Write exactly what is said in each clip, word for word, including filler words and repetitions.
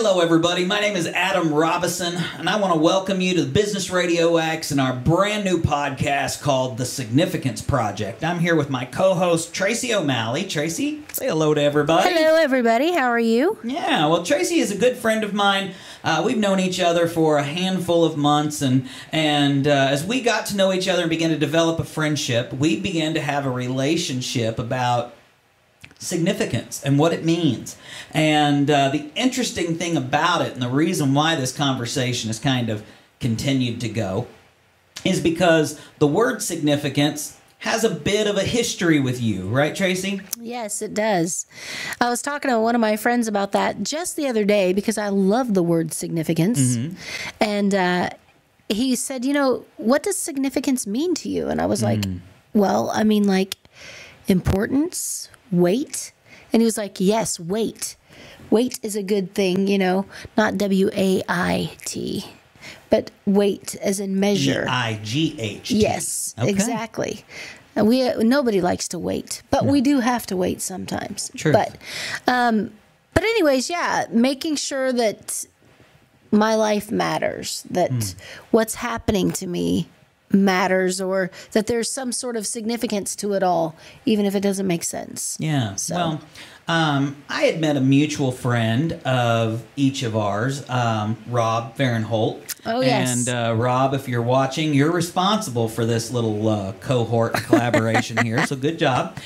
Hello, everybody. My name is Adam Robison, and I want to welcome you to the Business Radio X and our brand new podcast called The Significance Project. I'm here with my co-host, Tracy O'Malley. Tracy, say hello to everybody. Hello, everybody. How are you? Yeah, well, Tracy is a good friend of mine. Uh, we've known each other for a handful of months, and and uh, as we got to know each other and began to develop a friendship, we began to have a relationship about significance and what it means. And uh, the interesting thing about it, and the reason why this conversation has kind of continued to go, is because the word significance has a bit of a history with you, right, Tracy? Yes, it does. I was talking to one of my friends about that just the other day because I love the word significance. Mm-hmm. And uh, he said, you know, what does significance mean to you? And I was like, mm. well, I mean, like importance, weight. And he was like, yes, weight. Weight is a good thing, you know, not W A I T, but weight as in measure. E I G H T. Yes, okay. Exactly. And we uh, nobody likes to wait, but no. we do have to wait sometimes. True. But, um, but anyways, yeah, making sure that my life matters, that mm. what's happening to me matters, or that there's some sort of significance to it all, even if it doesn't make sense. Yeah. So. Well, um, I had met a mutual friend of each of ours, um, Rob Fahrenholt. Oh, yes. And uh, Rob, if you're watching, you're responsible for this little uh, cohort collaboration here, so good job.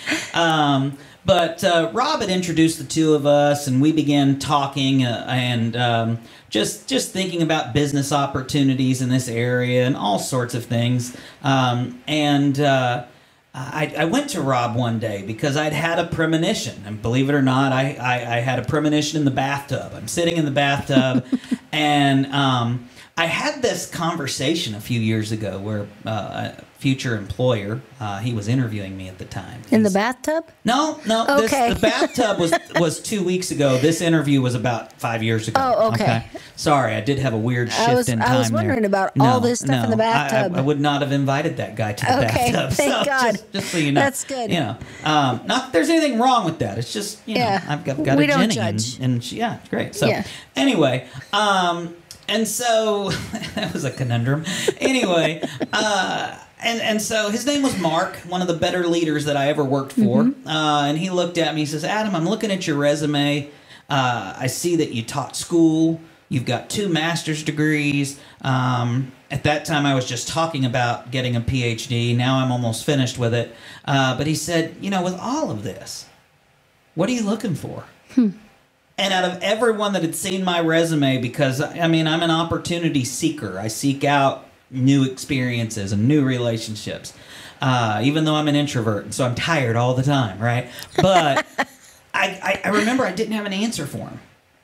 Um, but uh, Rob had introduced the two of us, and we began talking uh, and um, just just thinking about business opportunities in this area and all sorts of things. Um, and uh, I, I went to Rob one day because I'd had a premonition. And believe it or not, I, I, I had a premonition in the bathtub. I'm sitting in the bathtub, and um, I had this conversation a few years ago where uh, a future employer, uh, he was interviewing me at the time. In the bathtub? No, no. Okay. This, the bathtub was, was two weeks ago. This interview was about five years ago. Oh, okay. okay? Sorry, I did have a weird shift I was, in time I was wondering there. about no, all this stuff no, in the bathtub. I, I, I would not have invited that guy to the okay, bathtub. thank so God. Just, just so you know. That's good. You know, um, not that there's anything wrong with that. It's just, you know, yeah. I've got, got we a don't Jenny. Judge. And, and she, yeah, it's great. So yeah. anyway, um, and so that was a conundrum. Anyway, uh, And and so his name was Mark, one of the better leaders that I ever worked for. Mm-hmm. uh, and he looked at me, he says, Adam, I'm looking at your resume. Uh, I see that you taught school. You've got two master's degrees. Um, at that time, I was just talking about getting a P H D. Now I'm almost finished with it. Uh, but he said, you know, with all of this, what are you looking for? Hmm. And out of everyone that had seen my resume, because, I mean, I'm an opportunity seeker. I seek out new experiences and new relationships, uh, even though I'm an introvert, and so I'm tired all the time, right? But I, I, I remember I didn't have an answer for him.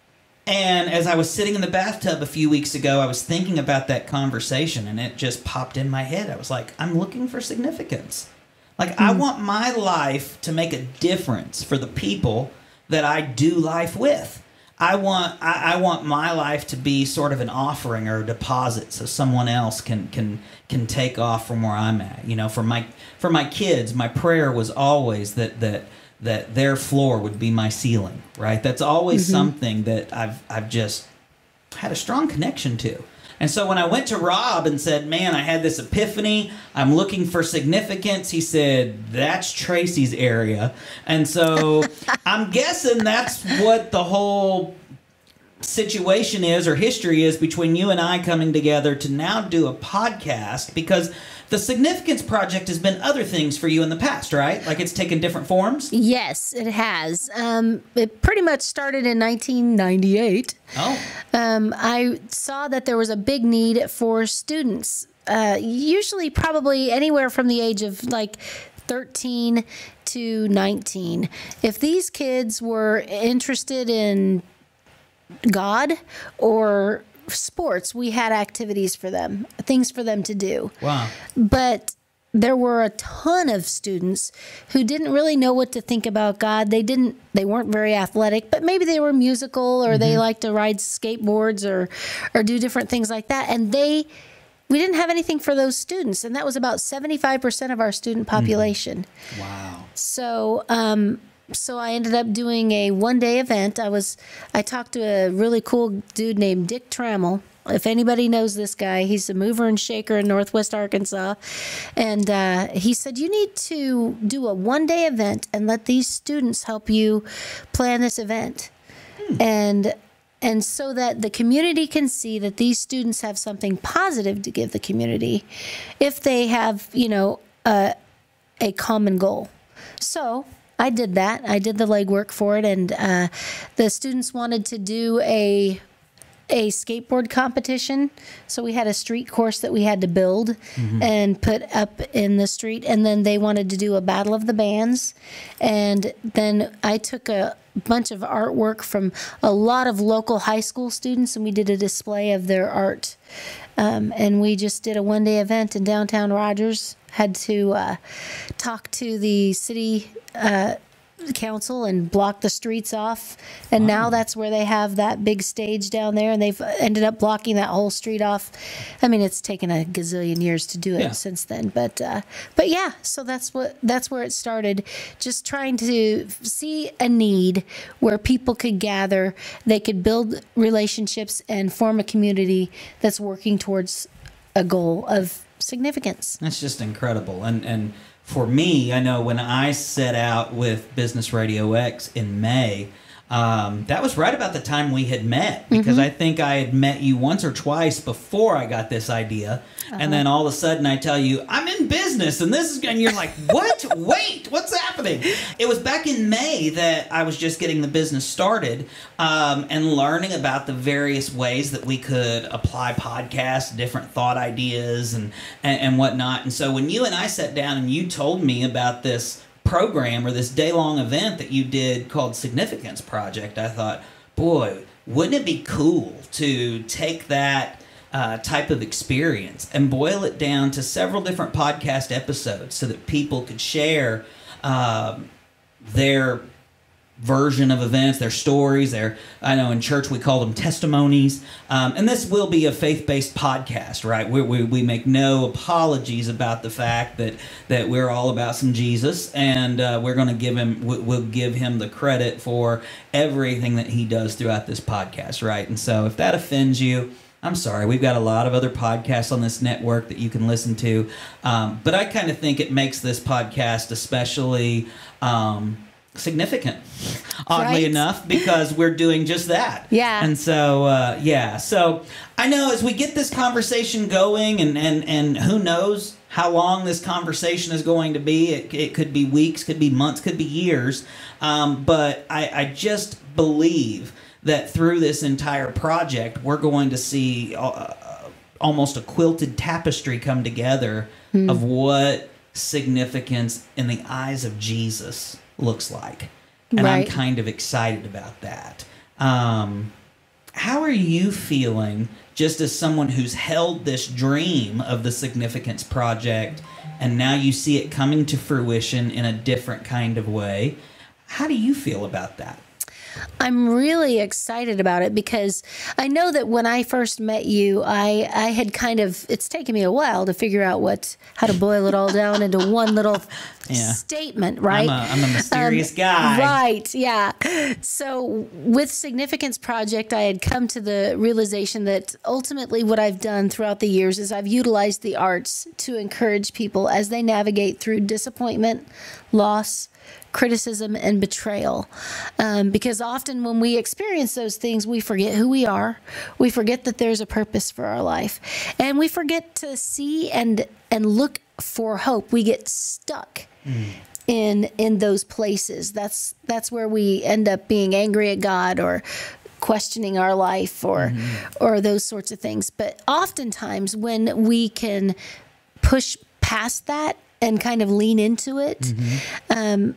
And as I was sitting in the bathtub a few weeks ago, I was thinking about that conversation, and it just popped in my head. I was like, I'm looking for significance. Like, mm. I want my life to make a difference for the people that I do life with. I want I, I want my life to be sort of an offering or a deposit, so someone else can can can take off from where I'm at. You know, for my for my kids, my prayer was always that that that their floor would be my ceiling. Right? That's always mm-hmm. something that I've I've just had a strong connection to. And so when I went to Rob and said, man, I had this epiphany, I'm looking for significance, he said, that's Tracy's area. And so I'm guessing that's what the whole situation is, or history is, between you and I coming together to now do a podcast, because the Significance Project has been other things for you in the past, right? Like, it's taken different forms? Yes, it has. Um, it pretty much started in nineteen ninety-eight. Oh. Um, I saw that there was a big need for students, uh, usually probably anywhere from the age of like thirteen to nineteen. If these kids were interested in God or sports, we had activities for them, things for them to do. Wow. But there were a ton of students who didn't really know what to think about God. They didn't, they weren't very athletic, but maybe they were musical, or mm-hmm. they liked to ride skateboards or, or do different things like that. And they, we didn't have anything for those students. And that was about seventy-five percent of our student population. Mm-hmm. Wow. So, um, so I ended up doing a one-day event. I was I talked to a really cool dude named Dick Trammell. If anybody knows this guy, he's a mover and shaker in Northwest Arkansas. And uh, he said, you need to do a one-day event and let these students help you plan this event. Hmm. And and so that the community can see that these students have something positive to give the community if they have, you know, a, a common goal. So I did that. I did the legwork for it. And uh, the students wanted to do a a skateboard competition. So we had a street course that we had to build mm-hmm. and put up in the street. And then they wanted to do a battle of the bands. And then I took a bunch of artwork from a lot of local high school students, and we did a display of their art. Um, and we just did a one-day event in downtown Rogers. Had to uh, talk to the city uh council and block the streets off, and wow. now that's where they have that big stage down there, and they've ended up blocking that whole street off. I mean, it's taken a gazillion years to do it yeah. since then, but uh, but yeah, so that's what that's where it started. Just trying to see a need where people could gather, they could build relationships and form a community that's working towards a goal of significance. That's just incredible, and and. For me, I know when I set out with Business Radio X in May, um, that was right about the time we had met, because mm-hmm. I think I had met you once or twice before I got this idea. Uh-huh. And then all of a sudden I tell you, I'm in business and this is, and you're like, what? Wait, what's happening? It was back in May that I was just getting the business started um, and learning about the various ways that we could apply podcasts, different thought ideas and, and, and whatnot. And so when you and I sat down and you told me about this program or this day-long event that you did called Significance Project, I thought, boy, wouldn't it be cool to take that uh, type of experience and boil it down to several different podcast episodes so that people could share um, their version of events, their stories, their, I know in church we call them testimonies. Um, and this will be a faith-based podcast, right? We, we, we make no apologies about the fact that, that we're all about some Jesus, and uh, we're going to give him, we'll give him the credit for everything that he does throughout this podcast, right? And so if that offends you, I'm sorry. We've got a lot of other podcasts on this network that you can listen to. Um, but I kind of think it makes this podcast especially Um, significant, oddly right? enough, because we're doing just that. Yeah. And so, uh, yeah. So I know as we get this conversation going, and, and, and who knows how long this conversation is going to be. It, it could be weeks, could be months, could be years. Um, but I, I just believe that through this entire project, we're going to see uh, almost a quilted tapestry come together mm. of what significance in the eyes of Jesus looks like. And right. I'm kind of excited about that. Um, how are you feeling just as someone who's held this dream of the Significance Project and now you see it coming to fruition in a different kind of way? How do you feel about that? I'm really excited about it because I know that when I first met you, I, I had kind of, it's taken me a while to figure out what, how to boil it all down into one little yeah. statement, right? I'm a, I'm a mysterious um, guy. Right, yeah. So with Significance Project, I had come to the realization that ultimately what I've done throughout the years is I've utilized the arts to encourage people as they navigate through disappointment, loss, criticism, and betrayal. Um, because often when we experience those things, we forget who we are. We forget that there's a purpose for our life. And we forget to see and and look for hope. We get stuck mm. in in those places. That's that's where we end up being angry at God or questioning our life or mm-hmm. or those sorts of things. But oftentimes when we can push past that and kind of lean into it, mm-hmm. um,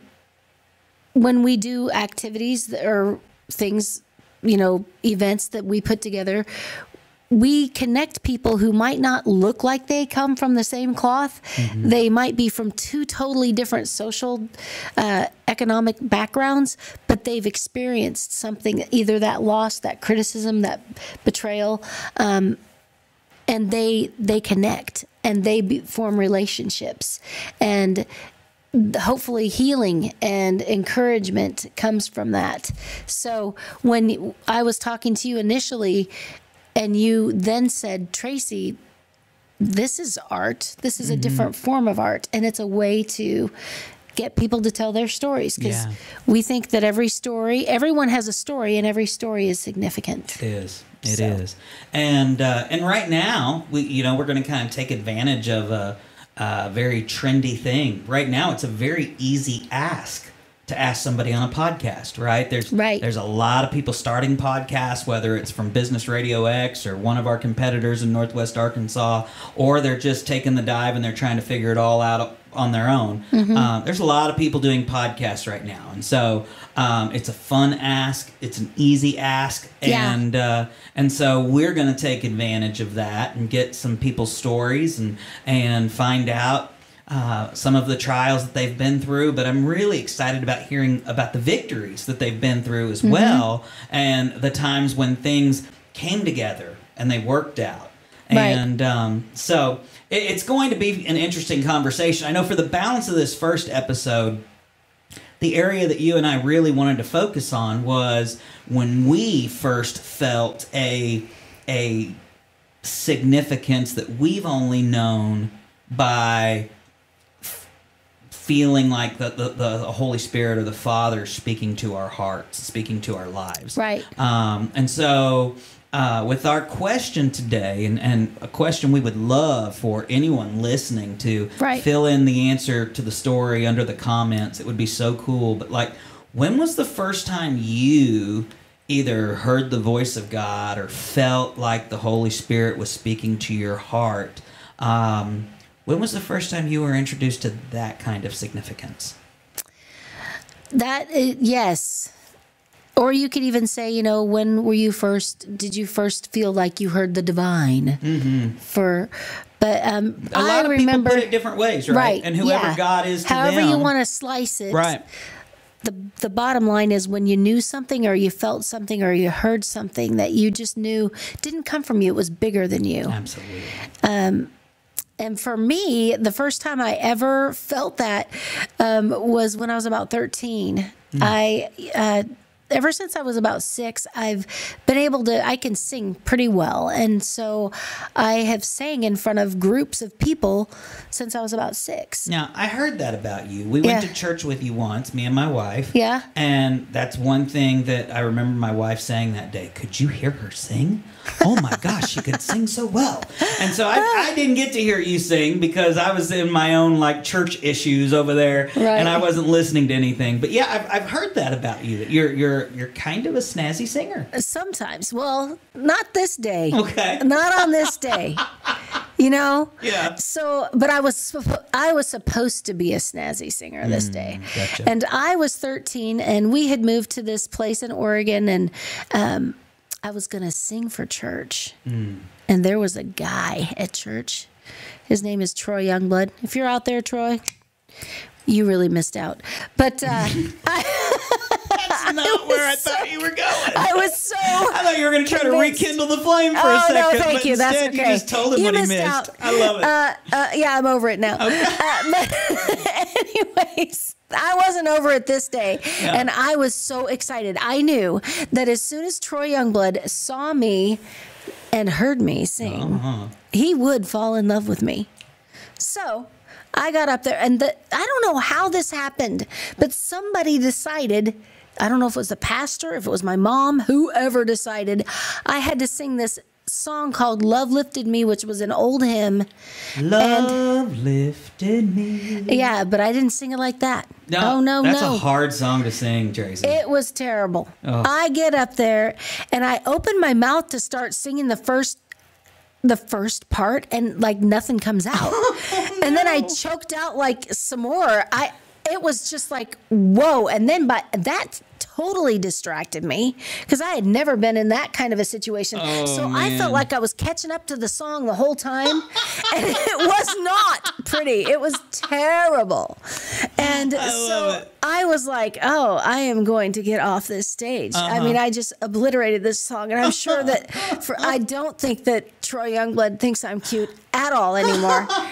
when we do activities or things, you know, events that we put together, we connect people who might not look like they come from the same cloth. Mm-hmm. They might be from two totally different social, uh, economic backgrounds, but they've experienced something, either that loss, that criticism, that betrayal, um, and they they connect and they be, form relationships. And hopefully healing and encouragement comes from that. So when I was talking to you initially and you then said, Tracy, this is art. This is mm-hmm. a different form of art. And it's a way to get people to tell their stories, because yeah. we think that every story, everyone has a story, and every story is significant. It is. It so. is. And uh, and right now, we you know, we're going to kind of take advantage of a, a very trendy thing. Right now, it's a very easy ask to ask somebody on a podcast, right? There's right. there's a lot of people starting podcasts, whether it's from Business Radio X or one of our competitors in Northwest Arkansas, or they're just taking the dive and they're trying to figure it all out on their own. Mm-hmm. Um, there's a lot of people doing podcasts right now. And so um, it's a fun ask. It's an easy ask. Yeah. And uh, and so we're going to take advantage of that and get some people's stories and and find out Uh, some of the trials that they've been through, but I'm really excited about hearing about the victories that they've been through as mm-hmm. well, and the times when things came together and they worked out. Right. And um, so it, it's going to be an interesting conversation. I know for the balance of this first episode, the area that you and I really wanted to focus on was when we first felt a a significance that we've only known by feeling like the, the, the Holy Spirit or the Father speaking to our hearts, speaking to our lives. Right. Um, and so uh, with our question today, and, and a question we would love for anyone listening to right. fill in the answer to the story under the comments. It would be so cool. But like, when was the first time you either heard the voice of God or felt like the Holy Spirit was speaking to your heart? Um When was the first time you were introduced to that kind of significance? That, uh, yes. Or you could even say, you know, when were you first, did you first feel like you heard the divine? Mm-hmm. For, but um, a lot I of remember, people put it different ways, right? Right. And whoever yeah. God is to However them. you want to slice it. Right. The, the bottom line is when you knew something or you felt something or you heard something that you just knew didn't come from you, it was bigger than you. Absolutely. Um, And for me, the first time I ever felt that um, was when I was about thirteen. Mm. I, uh, ever since I was about six, I've been able to, I can sing pretty well. And so I have sang in front of groups of people since I was about six. Now, I heard that about you. We yeah. went to church with you once, me and my wife. Yeah. And that's one thing that I remember my wife saying that day. Could you hear her sing? Oh my gosh, she could sing so well. And so I, I didn't get to hear you sing because I was in my own like church issues over there, right. and I wasn't listening to anything. But yeah, I've, I've heard that about you. That you're you're you're kind of a snazzy singer. Sometimes, well, not this day. Okay, not on this day. You know. Yeah. So, but I was I was supposed to be a snazzy singer this mm, day, gotcha. And I was thirteen, and we had moved to this place in Oregon, and um, I was going to sing for church. Mm. And there was a guy at church. His name is Troy Youngblood. If you're out there, Troy, you really missed out. But uh, I, that's not I where I thought so, you were going. I was so I thought you were going to try convinced. to rekindle the flame for oh, a second. No, thank but you. Instead, That's okay. You just told him you what he missed missed. Out. I love it. Uh, uh, yeah, I'm over it now. Okay. Uh, but anyways, I wasn't over it this day. Yeah. And I was so excited. I knew that as soon as Troy Youngblood saw me and heard me sing, uh-huh. he would fall in love with me. So I got up there, and the, I don't know how this happened, but somebody decided, I don't know if it was the pastor, if it was my mom, whoever decided, I had to sing this song called Love Lifted Me, which was an old hymn. Love and, lifted me. Yeah, but I didn't sing it like that. No, oh, no, that's no. a hard song to sing, Tracy. It was terrible. Oh. I get up there, and I open my mouth to start singing the first the first part, and like nothing comes out. Oh, no. And then I choked out like some more. I it was just like, whoa. And then by that totally distracted me because I had never been in that kind of a situation. Oh, so man. I felt like I was catching up to the song the whole time. And it was not pretty. It was terrible. And I so I was like, oh, I am going to get off this stage. Uh-huh. I mean, I just obliterated this song. And I'm sure that for, I don't think that Troy Youngblood thinks I'm cute at all anymore.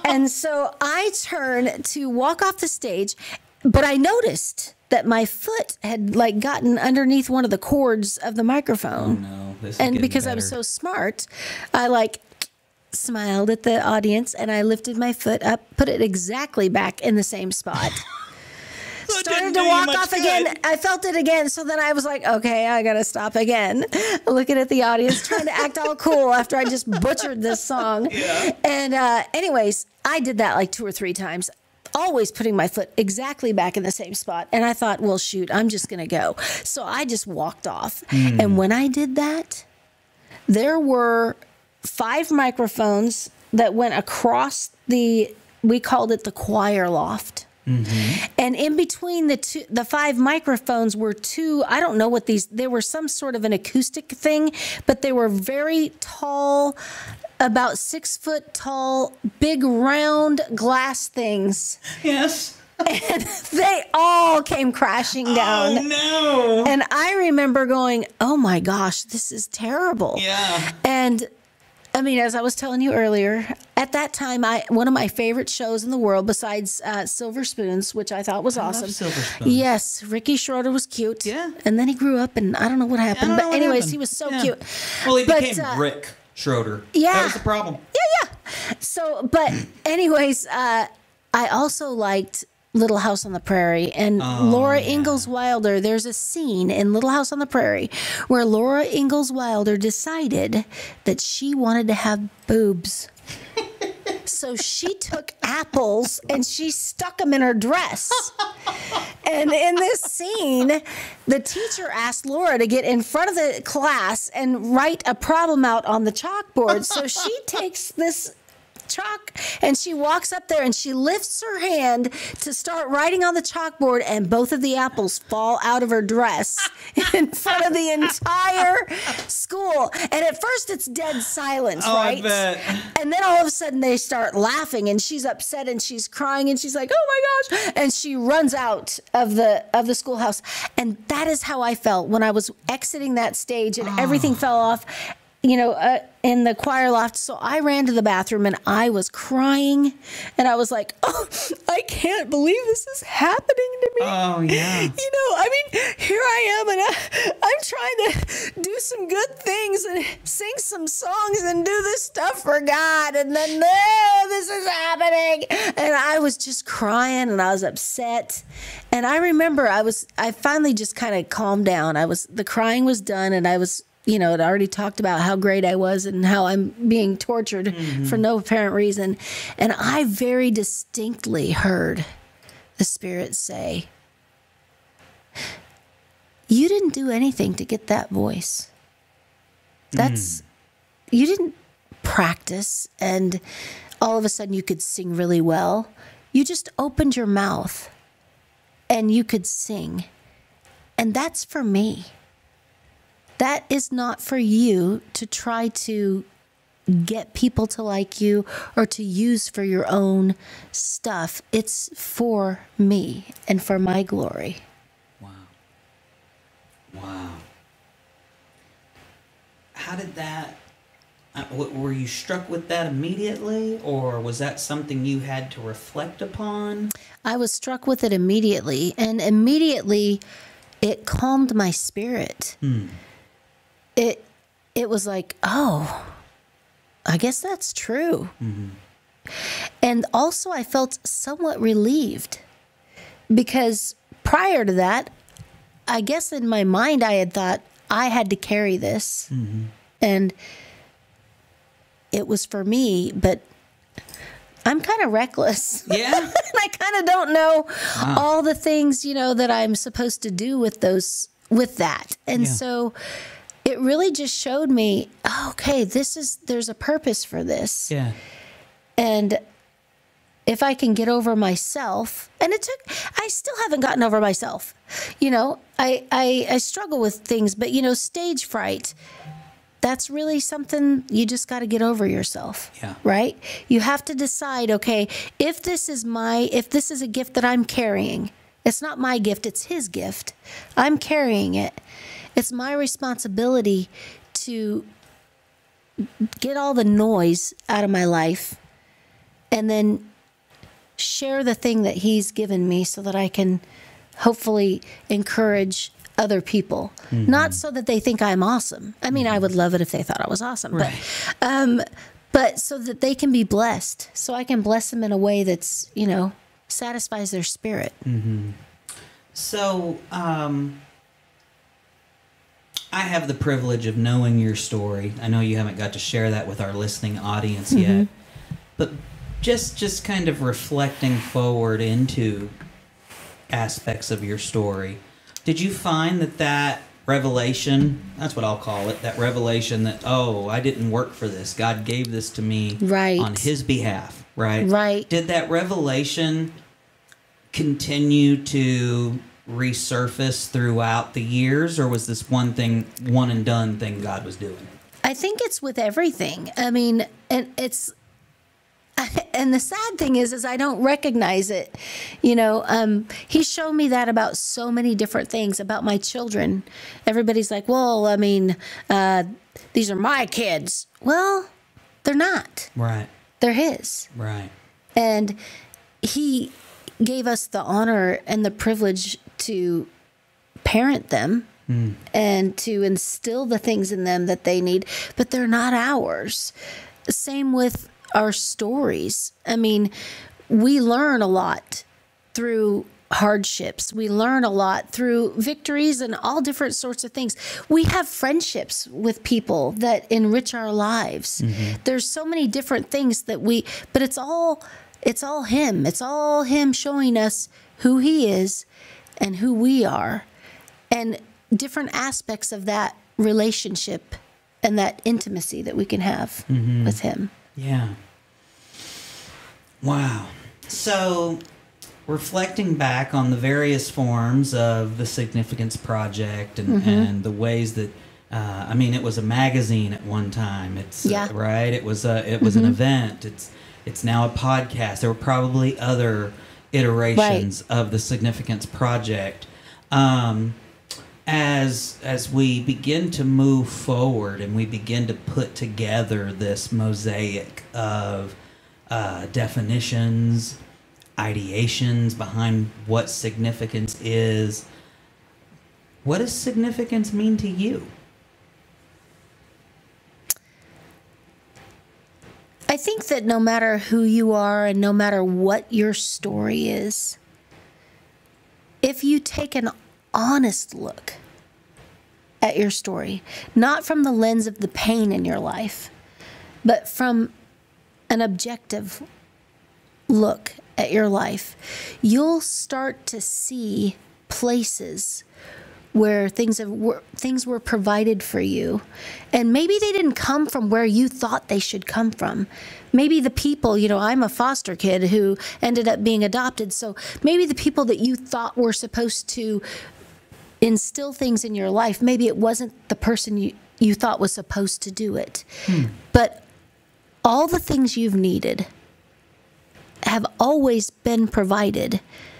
And so I turn to walk off the stage, but I noticed that my foot had like gotten underneath one of the cords of the microphone. Oh no. This is and getting because better. I was so smart, I like smiled at the audience and I lifted my foot up, put it exactly back in the same spot. Started to walk off good. again. I felt it again. So then I was like, okay, I got to stop again. Looking at the audience, trying to act all cool after I just butchered this song. Yeah. And uh, anyways, I did that like two or three times, always putting my foot exactly back in the same spot. And I thought, well, shoot, I'm just going to go. So I just walked off. Mm. And when I did that, there were five microphones that went across the, we called it the choir loft. Mm-hmm. And in between the two, the five microphones were two, I don't know what these, they were some sort of an acoustic thing, but they were very tall, about six foot tall, big round glass things. Yes. And they all came crashing down. Oh, no. And I remember going, oh my gosh, this is terrible. Yeah. And I mean, as I was telling you earlier, at that time, I one of my favorite shows in the world, besides uh, Silver Spoons, which I thought was I awesome. Love Silver Spoons. Yes, Ricky Schroeder was cute. Yeah. And then he grew up, and I don't know what happened. I don't But know what anyways, happened. he was so Yeah. cute. Well, he But, became uh, Rick Schroeder. Yeah. That was the problem. Yeah, yeah. So, but anyways, uh, I also liked Little House on the Prairie. And Oh, Laura yeah. Ingalls Wilder, there's a scene in Little House on the Prairie where Laura Ingalls Wilder decided that she wanted to have boobs. So she took apples and she stuck them in her dress. And in this scene, the teacher asked Laura to get in front of the class and write a problem out on the chalkboard. So she takes this chalk and she walks up there and she lifts her hand to start writing on the chalkboard, and both of the apples fall out of her dress in front of the entire school. And at first it's dead silence, Oh, right? I bet. And then all of a sudden they start laughing and she's upset and she's crying and she's like, oh my gosh. And she runs out of the of the schoolhouse. And that is how I felt when I was exiting that stage and Oh. everything fell off, you know, uh, in the choir loft. So I ran to the bathroom and I was crying and I was like, oh, I can't believe this is happening to me. Oh, yeah. You know, I mean, here I am and I, I'm trying to do some good things and sing some songs and do this stuff for God. And then, no, this is happening. And I was just crying and I was upset. And I remember I was, I finally just kind of calmed down. I was, the crying was done and I was, you know, I'd already talked about how great I was and how I'm being tortured mm-hmm. for no apparent reason. And I very distinctly heard the Spirit say, you didn't do anything to get that voice. That's, mm. you didn't practice and all of a sudden you could sing really well. You just opened your mouth and you could sing. And that's for me. That is not for you to try to get people to like you or to use for your own stuff. It's for me and for my glory. Wow. Wow. How did that, uh, w- were you struck with that immediately, or was that something you had to reflect upon? I was struck with it immediately, and immediately it calmed my spirit. Hmm. It it was like, oh, I guess that's true. Mm-hmm. And also I felt somewhat relieved because prior to that, I guess in my mind I had thought I had to carry this. Mm-hmm. And it was for me, but I'm kind of reckless. Yeah. And I kind of don't know wow. all the things, you know, that I'm supposed to do with those, with that. And yeah. so it really just showed me, oh, okay, this is, there's a purpose for this. Yeah. And if I can get over myself, and it took, I still haven't gotten over myself. You know, I, I, I struggle with things, but, you know, stage fright, that's really something you just got to get over yourself. Yeah. Right? You have to decide, okay, if this is my, if this is a gift that I'm carrying, it's not my gift, it's His gift. I'm carrying it. It's my responsibility to get all the noise out of my life and then share the thing that he's given me so that I can hopefully encourage other people. Mm-hmm. Not so that they think I'm awesome. I mean, mm-hmm. I would love it if they thought I was awesome, right. but, um, but so that they can be blessed, so I can bless them in a way that's, you know, satisfies their spirit. Mm-hmm. So, um, I have the privilege of knowing your story. I know you haven't got to share that with our listening audience mm-hmm. yet, but just just kind of reflecting forward into aspects of your story. Did you find that that revelation, that's what I'll call it, that revelation that, oh, I didn't work for this. God gave this to me right. on his behalf, right? Right. Did that revelation continue to resurface throughout the years, or was this one thing, one and done thing God was doing? I think it's with everything. I mean, and it's, and the sad thing is, is I don't recognize it. You know, um, he showed me that about so many different things about my children. Everybody's like, well, I mean, uh, these are my kids. Well, they're not. Right. They're his. Right. And he gave us the honor and the privilege to parent them mm. and to instill the things in them that they need, but they're not ours. Same with our stories. I mean, we learn a lot through hardships. We learn a lot through victories and all different sorts of things. We have friendships with people that enrich our lives. Mm-hmm. There's so many different things that we, but it's all, it's all him. It's all him showing us who he is and who we are, and different aspects of that relationship and that intimacy that we can have mm-hmm. with him. Yeah. Wow. So, reflecting back on the various forms of the Significance Project and, mm-hmm. and the ways that, uh, I mean, it was a magazine at one time. It's yeah. uh, right. It was a it was mm-hmm. an event. It's it's now a podcast. There were probably other iterations right. of the Significance Project. Um, As as we begin to move forward and we begin to put together this mosaic of uh, definitions, ideations behind what significance is, what does significance mean to you? I think that no matter who you are and no matter what your story is, if you take an honest look at your story, not from the lens of the pain in your life, but from an objective look at your life, you'll start to see places where things have were, things were provided for you, and maybe they didn't come from where you thought they should come from. Maybe the people, you know, I'm a foster kid who ended up being adopted, so maybe the people that you thought were supposed to instill things in your life, maybe it wasn't the person you, you thought was supposed to do it. Hmm. But all the things you've needed have always been provided,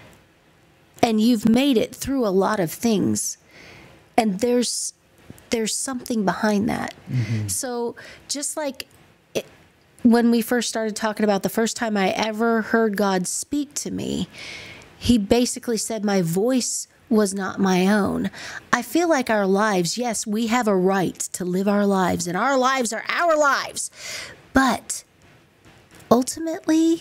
and you've made it through a lot of things, and there's there's something behind that. Mm-hmm. So just like it, when we first started talking about the first time I ever heard God speak to me, he basically said my voice was not my own. I feel like our lives, yes, we have a right to live our lives, and our lives are our lives. But ultimately,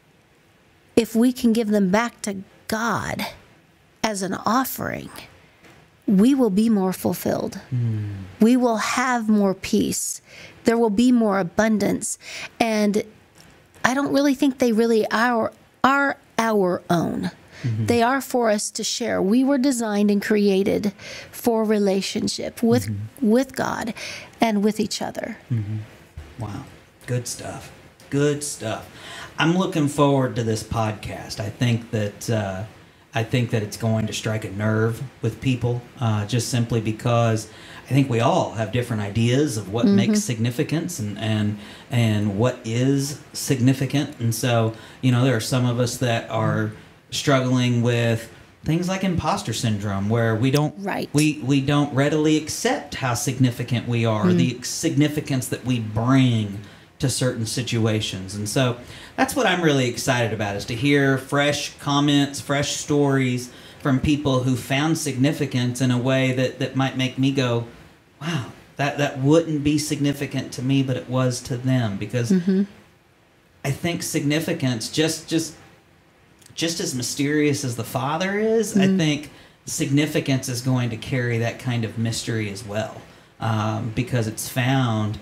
if we can give them back to God as an offering, we will be more fulfilled. Mm. We will have more peace. There will be more abundance. And I don't really think they really are, are our own. Mm-hmm. They are for us to share. We were designed and created for relationship with mm-hmm. with God and with each other. Mm-hmm. Wow. Good stuff. Good stuff. I'm looking forward to this podcast. I think that uh, I think that it's going to strike a nerve with people, uh, just simply because I think we all have different ideas of what mm-hmm. makes significance and, and and what is significant. And so, you know, there are some of us that are struggling with things like imposter syndrome, where we don't right. we, we don't readily accept how significant we are, mm. the significance that we bring to certain situations. And so that's what I'm really excited about, is to hear fresh comments, fresh stories from people who found significance in a way that, that might make me go, wow, that, that wouldn't be significant to me, but it was to them. Because mm-hmm. I think significance, just just just as mysterious as the Father is, mm-hmm. I think significance is going to carry that kind of mystery as well. Um, because it's found,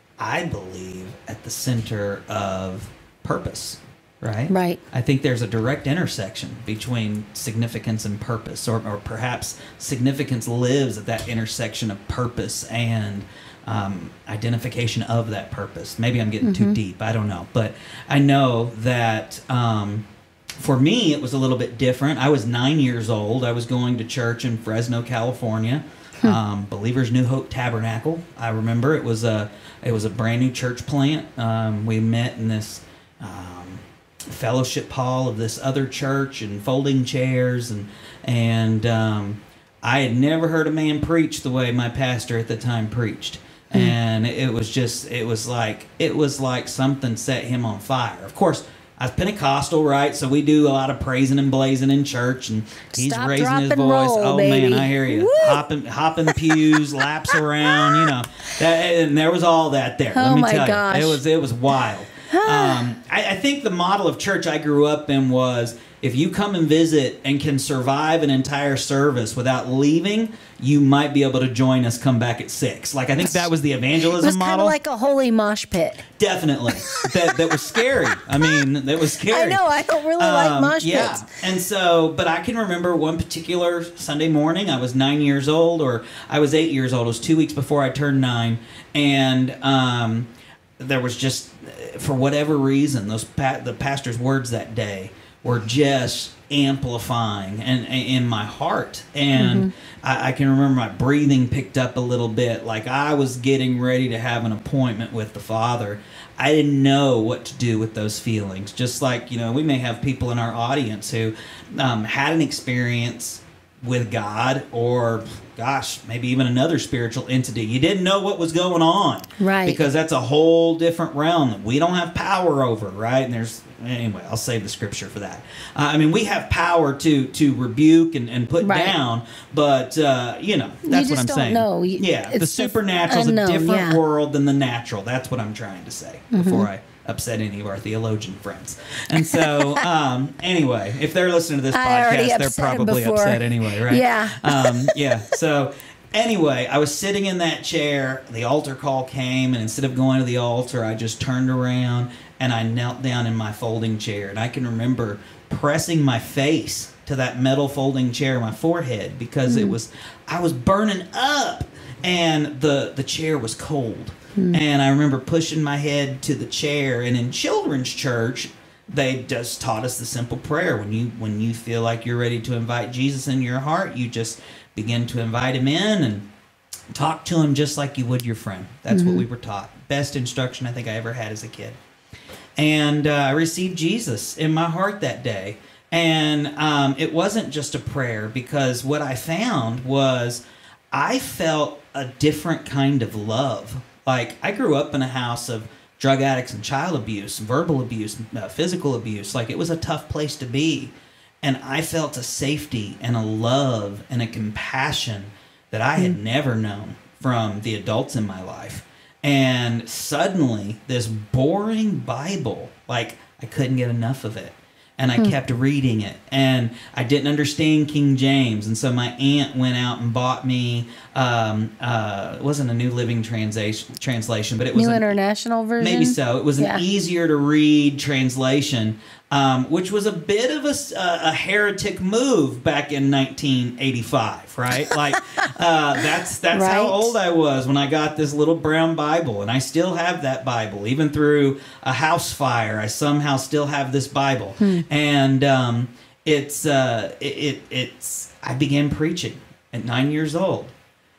I believe, at the center of purpose, right? Right. I think there's a direct intersection between significance and purpose, or, or perhaps significance lives at that intersection of purpose and um, identification of that purpose. Maybe I'm getting mm-hmm. too deep, I don't know. But I know that um, for me, it was a little bit different. I was nine years old. I was going to church in Fresno, California. Hmm. Um, Believers New Hope Tabernacle. I remember it was a it was a brand new church plant. Um, we met in this um, fellowship hall of this other church, and folding chairs, and and um, I had never heard a man preach the way my pastor at the time preached, hmm. and it was just it was like it was like something set him on fire. Of course, I was Pentecostal, right? So we do a lot of praising and blazing in church, and he's Stop, raising his voice. Roll, oh baby. man, I hear you. Woo! Hopping, hopping pews, laps around, you know. That, and there was all that there. Oh Let me my tell gosh. you, it was it was wild. um, I, I think the model of church I grew up in was, if you come and visit and can survive an entire service without leaving, you might be able to join us, come back at six. Like, I think that was the evangelism It was kind model. of like a holy mosh pit. Definitely. that that was scary. I mean, that was scary. I know. I don't really like Um, mosh yeah. pits. And so, but I can remember one particular Sunday morning. I was nine years old, or I was eight years old. It was two weeks before I turned nine. And um, there was just, for whatever reason, those pa- the pastor's words that day were just amplifying and, and in my heart. And mm-hmm. I, I can remember my breathing picked up a little bit, like I was getting ready to have an appointment with the Father. I didn't know what to do with those feelings. Just like, you know, we may have people in our audience who um, had an experience with God, or gosh, maybe even another spiritual entity. You didn't know what was going on. Right. Because that's a whole different realm that we don't have power over, right? And there's, anyway, I'll save the scripture for that. Uh, I mean, we have power to to rebuke and, and put right. down, but, uh, you know, that's you what I'm don't saying. Know. Yeah, it's the supernatural is a unknown, different yeah. world than the natural. That's what I'm trying to say mm-hmm. before I upset any of our theologian friends. And so, um, anyway, if they're listening to this podcast, they're probably upset anyway, right? Yeah. Um, yeah. So, anyway, I was sitting in that chair. The altar call came, and instead of going to the altar, I just turned around and I knelt down in my folding chair. And I can remember pressing my face to that metal folding chair, my forehead, because mm. it was, I was burning up, and the the chair was cold. And I remember pushing my head to the chair. And in children's church, they just taught us the simple prayer. When you when you feel like you're ready to invite Jesus in your heart, you just begin to invite him in and talk to him just like you would your friend. That's mm-hmm. what we were taught. Best instruction I think I ever had as a kid. And uh, I received Jesus in my heart that day. And um, it wasn't just a prayer, because what I found was I felt a different kind of love. Like, I grew up in a house of drug addicts and child abuse, verbal abuse, uh, physical abuse. Like, it was a tough place to be. And I felt a safety and a love and a compassion that I had mm. never known from the adults in my life. And suddenly, this boring Bible, like, I couldn't get enough of it. And I hmm. kept reading it. And I didn't understand King James. And so my aunt went out and bought me, um, uh, it wasn't a New Living translation, translation, but it was New an, International Version? Maybe so. It was yeah. an easier to read translation, um, which was a bit of a, a heretic move back in nineteen eighty-five, right? Like, uh, that's that's right. how old I was when I got this little brown Bible. And I still have that Bible. Even through a house fire, I somehow still have this Bible. Hmm. And um, it's uh, it, it it's I began preaching at nine years old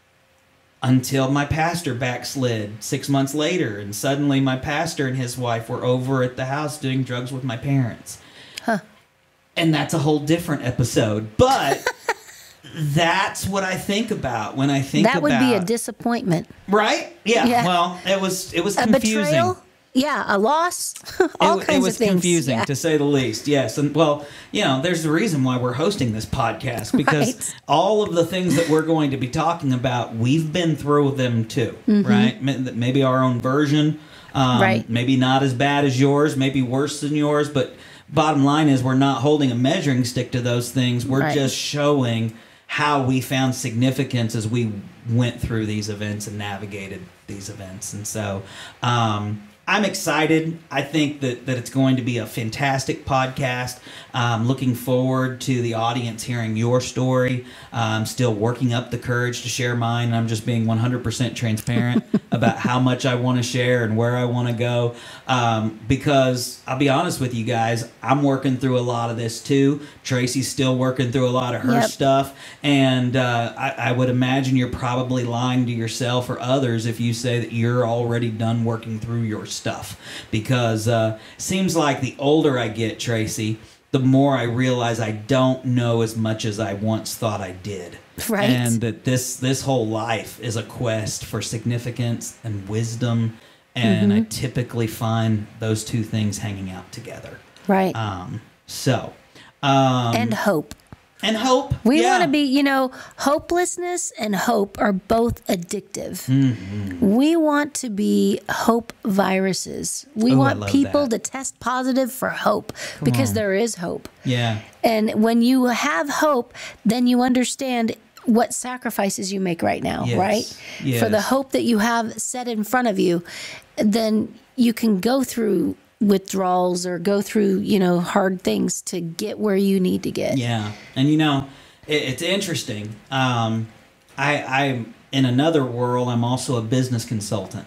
until my pastor backslid six months later, and suddenly my pastor and his wife were over at the house doing drugs with my parents. Huh. And that's a whole different episode, but that's what I think about when I think that about would be a disappointment, right? Yeah. yeah. Well, it was it was a confusing. betrayal. Yeah, a loss, all it, kinds it was of things. confusing Yeah. to say the least. Yes, and well, you know, there's the reason why we're hosting this podcast, because Right. all of the things that we're going to be talking about, we've been through them too, Mm-hmm. right? Maybe our own version, um, Right. maybe not as bad as yours, maybe worse than yours, but bottom line is we're not holding a measuring stick to those things. We're Right. just showing how we found significance as we went through these events and navigated these events. And so um, I'm excited. I think that, that it's going to be a fantastic podcast. Um, looking forward to the audience hearing your story. I'm still working up the courage to share mine. I'm just being one hundred percent transparent about how much I want to share and where I want to go. Um, because I'll be honest with you guys, I'm working through a lot of this too. Tracy's still working through a lot of her Yep. stuff. And uh, I, I would imagine you're probably lying to yourself or others if you say that you're already done working through your stuff. Because uh, seems like the older I get, Tracy, the more I realize I don't know as much as I once thought I did. Right. And that this this whole life is a quest for significance and wisdom. And Mm-hmm. I typically find those two things hanging out together. Right. Um, so, um, and hope. and hope. We yeah. want to be, you know, hopelessness and hope are both addictive. Mm-hmm. We want to be hope viruses. We Ooh, I want love people that. to test positive for hope because on. there is hope. Yeah. And when you have hope, then you understand what sacrifices you make right now, Yes. right? Yes. For the hope that you have set in front of you, then you can go through withdrawals or go through, you know, hard things to get where you need to get. Yeah. And, you know, it, it's interesting. Um, I, I'm in another world, I'm also a business consultant.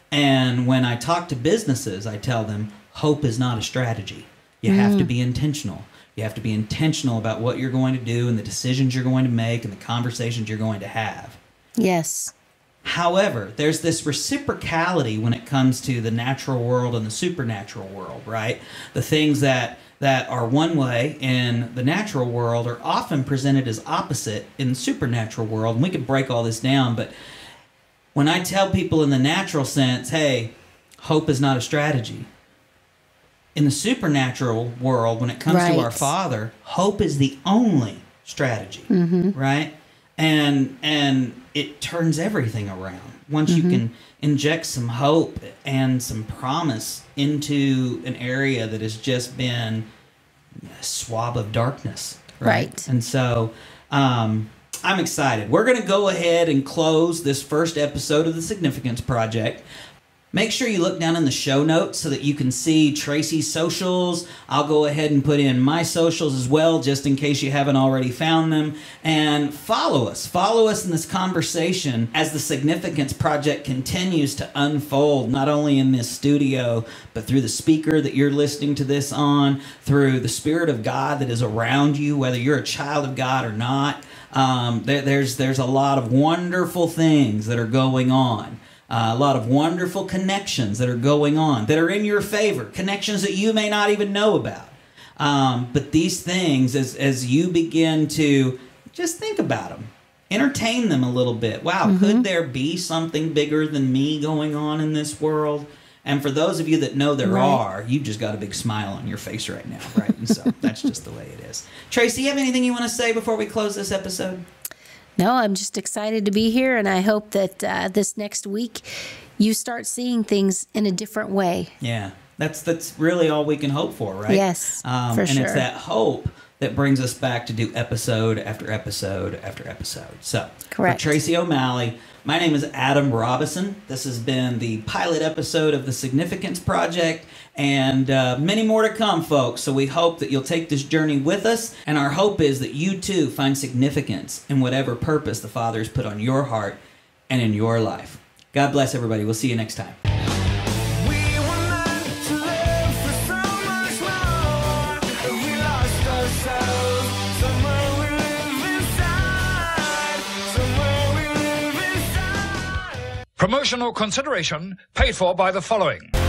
And when I talk to businesses, I tell them hope is not a strategy. You have to be intentional. You have to be intentional about what you're going to do and the decisions you're going to make and the conversations you're going to have. Yes. However, there's this reciprocality when it comes to the natural world and the supernatural world, right? The things that, that are one way in the natural world are often presented as opposite in the supernatural world. And we could break all this down, but when I tell people in the natural sense, hey, hope is not a strategy. In the supernatural world, when it comes Right. to our Father, hope is the only strategy, Mm-hmm. right? And and it turns everything around. Once Mm-hmm. you can inject some hope and some promise into an area that has just been a swab of darkness, right? Right. And so um, I'm excited. We're going to go ahead and close this first episode of the Significance Project. Make sure you look down in the show notes so that you can see Tracy's socials. I'll go ahead and put in my socials as well, just in case you haven't already found them. And follow us. Follow us in this conversation as the Significance Project continues to unfold, not only in this studio, but through the speaker that you're listening to this on, through the Spirit of God that is around you, whether you're a child of God or not. Um, there, there's, there's a lot of wonderful things that are going on. Uh, a lot of wonderful connections that are going on that are in your favor, connections that you may not even know about. Um, but these things, as, as you begin to just think about them, entertain them a little bit. Wow, Mm-hmm. could there be something bigger than me going on in this world? And for those of you that know there Right. are, you've just got a big smile on your face right now, right? And so that's just the way it is. Tracy, you have anything you want to say before we close this episode? No, I'm just excited to be here, and I hope that uh, this next week you start seeing things in a different way. Yeah, that's that's really all we can hope for, right? Yes, um, for and sure. it's that hope that brings us back to do episode after episode after episode. So, Correct. for Tracy O'Malley, my name is Adam Robison. This has been the pilot episode of the Significance Project, and uh, many more to come, folks. So we hope that you'll take this journey with us, and our hope is that you too find significance in whatever purpose the Father has put on your heart and in your life. God bless everybody. We'll see you next time. We were meant to live for so much more, but we lost ourselves. Somewhere we live inside. Somewhere we live inside. Promotional consideration paid for by the following.